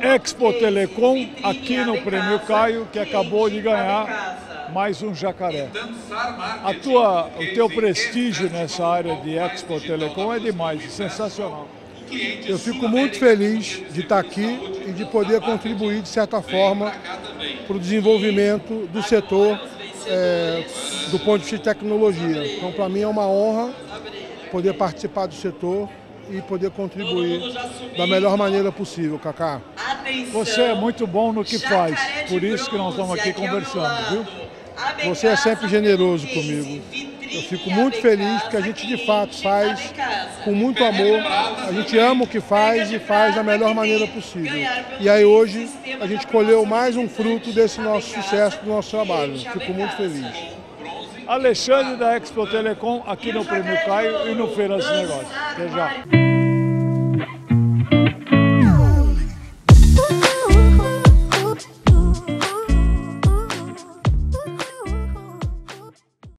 Expo Telecom, aqui no Prêmio Caio, que acabou de ganhar mais um jacaré. O teu prestígio nessa área de Expo Telecom é demais, sensacional. Eu fico muito feliz de estar aqui e de poder contribuir, de certa forma, para o desenvolvimento do setor do ponto de vista de tecnologia. Então, para mim é uma honra poder participar do setor e poder contribuir da melhor maneira possível, Cacá. Você é muito bom no que faz, por isso que nós estamos aqui conversando, viu? Você é sempre generoso comigo. Eu fico muito feliz porque a gente de fato faz com muito amor, a gente ama o que faz e faz da melhor maneira possível. E aí hoje a gente colheu mais um fruto desse nosso sucesso, do nosso trabalho. Fico muito feliz. Alexandre da Expo Telecom, aqui no Prêmio Caio e no Feira dos Negócios. Até já.